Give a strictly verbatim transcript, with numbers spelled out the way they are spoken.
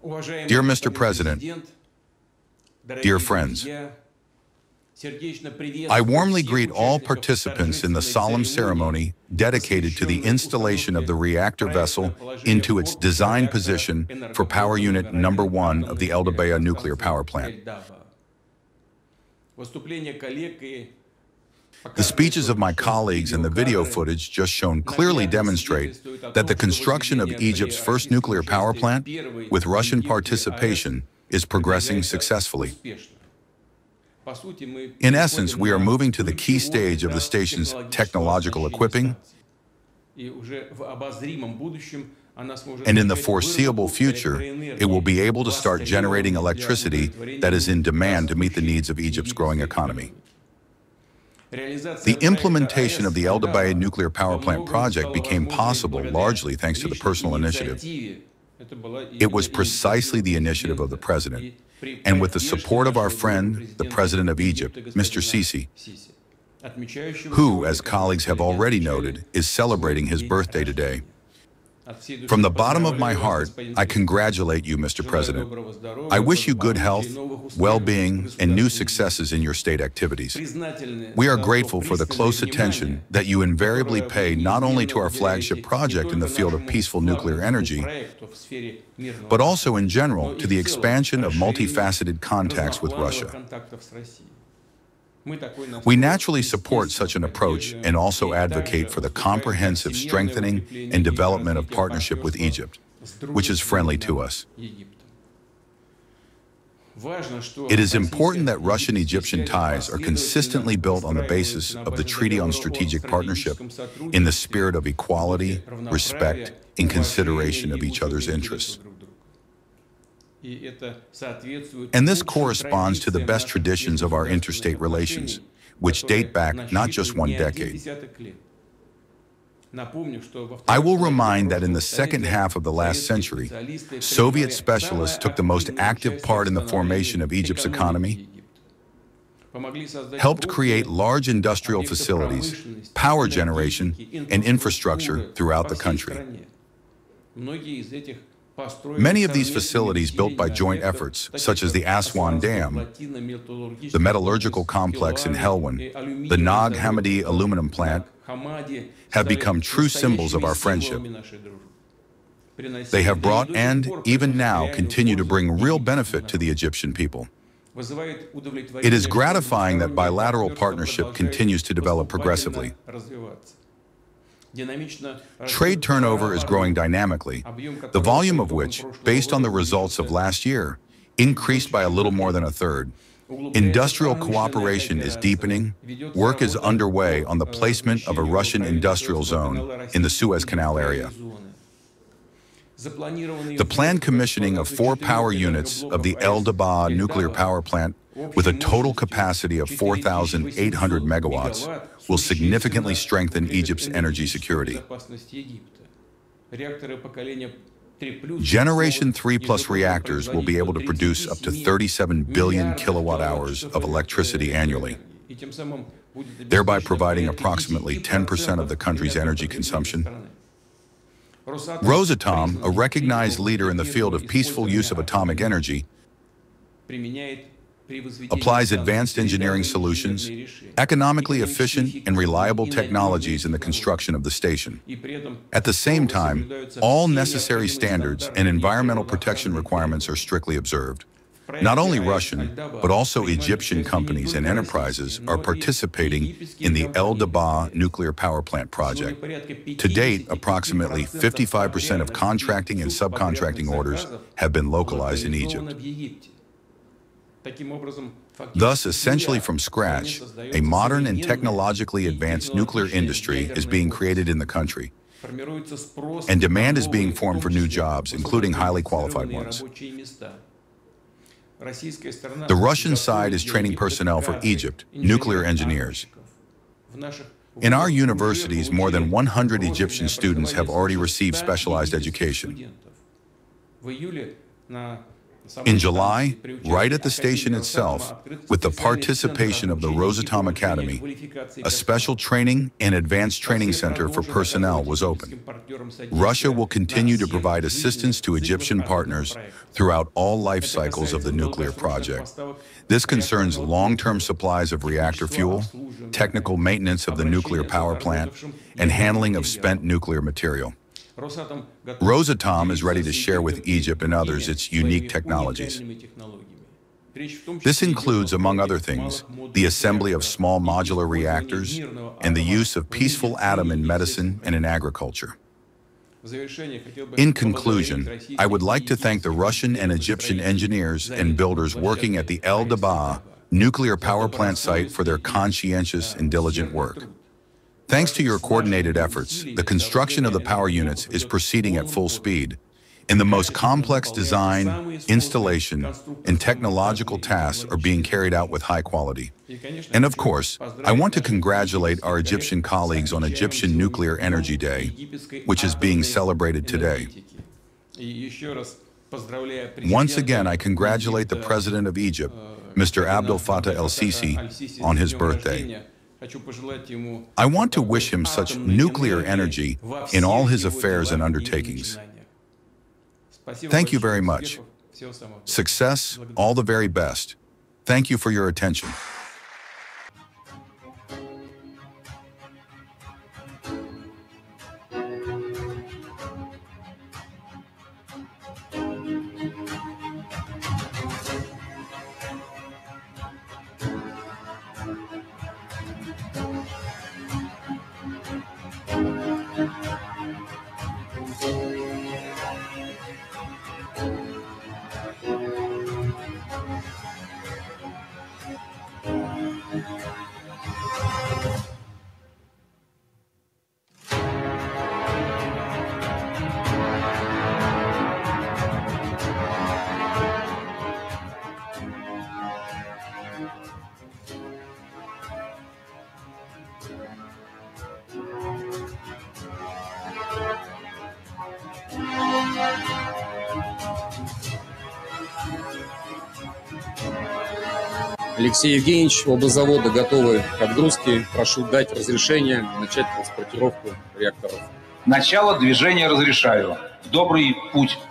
Dear Mister President, dear friends, I warmly greet all participants in the solemn ceremony dedicated to the installation of the reactor vessel into its design position for power unit number one of the El-Dabaa Nuclear Power Plant. The speeches of my colleagues and the video footage just shown clearly demonstrate that the construction of Egypt's first nuclear power plant, with Russian participation, is progressing successfully. In essence, we are moving to the key stage of the station's technological equipping, and in the foreseeable future, it will be able to start generating electricity that is in demand to meet the needs of Egypt's growing economy. The implementation of the El-Dabaa Nuclear Power Plant project became possible largely thanks to the personal initiative. It was precisely the initiative of the President, and with the support of our friend, the President of Egypt, Mister Sisi, who, as colleagues have already noted, is celebrating his birthday today. From the bottom of my heart, I congratulate you, Mister President. I wish you good health, well-being, and new successes in your state activities. We are grateful for the close attention that you invariably pay not only to our flagship project in the field of peaceful nuclear energy, but also in general to the expansion of multifaceted contacts with Russia. We naturally support such an approach and also advocate for the comprehensive strengthening and development of partnership with Egypt, which is friendly to us. It is important that Russian-Egyptian ties are consistently built on the basis of the Treaty on Strategic Partnership in the spirit of equality, respect, and consideration of each other's interests. And this corresponds to the best traditions of our interstate relations, which date back not just one decade. I will remind that in the second half of the last century, Soviet specialists took the most active part in the formation of Egypt's economy, helped create large industrial facilities, power generation, and infrastructure throughout the country. Many of these facilities built by joint efforts, such as the Aswan Dam, the metallurgical complex in Helwan, the Nag Hammadi aluminum plant, have become true symbols of our friendship. They have brought and, even now, continue to bring real benefit to the Egyptian people. It is gratifying that bilateral partnership continues to develop progressively. Trade turnover is growing dynamically, the volume of which, based on the results of last year, increased by a little more than a third. Industrial cooperation is deepening. Work is underway on the placement of a Russian industrial zone in the Suez Canal area. The planned commissioning of four power units of the El-Dabaa Nuclear Power Plant with a total capacity of four thousand eight hundred megawatts will significantly strengthen Egypt's energy security. Generation three plus reactors will be able to produce up to thirty-seven billion kilowatt hours of electricity annually, thereby providing approximately ten percent of the country's energy consumption. Rosatom, a recognized leader in the field of peaceful use of atomic energy, applies advanced engineering solutions, economically efficient and reliable technologies in the construction of the station. At the same time, all necessary standards and environmental protection requirements are strictly observed. Not only Russian, but also Egyptian companies and enterprises are participating in the El-Dabaa Nuclear Power Plant project. To date, approximately fifty-five percent of contracting and subcontracting orders have been localized in Egypt. Thus, essentially from scratch, a modern and technologically advanced nuclear industry is being created in the country, and demand is being formed for new jobs, including highly qualified ones. The Russian side is training personnel for Egypt, nuclear engineers. In our universities, more than one hundred Egyptian students have already received specialized education. In July, right at the station itself, with the participation of the Rosatom Academy, a special training and advanced training center for personnel was opened. Russia will continue to provide assistance to Egyptian partners throughout all life cycles of the nuclear project. This concerns long-term supplies of reactor fuel, technical maintenance of the nuclear power plant, and handling of spent nuclear material. Rosatom is ready to share with Egypt and others its unique technologies. This includes, among other things, the assembly of small modular reactors and the use of peaceful atom in medicine and in agriculture. In conclusion, I would like to thank the Russian and Egyptian engineers and builders working at the El-Dabaa Nuclear Power Plant site for their conscientious and diligent work. Thanks to your coordinated efforts, the construction of the power units is proceeding at full speed, and the most complex design, installation, and technological tasks are being carried out with high quality. And of course, I want to congratulate our Egyptian colleagues on Egyptian Nuclear Energy Day, which is being celebrated today. Once again, I congratulate the President of Egypt, Mister Abdel Fattah el-Sisi, on his birthday. I want to wish him such nuclear energy in all his affairs and undertakings. Thank you very much. Success, all the very best. Thank you for your attention. Алексей Евгеньевич, оба завода готовы к отгрузке. Прошу дать разрешение начать транспортировку реакторов. Начало движения разрешаю. В добрый путь.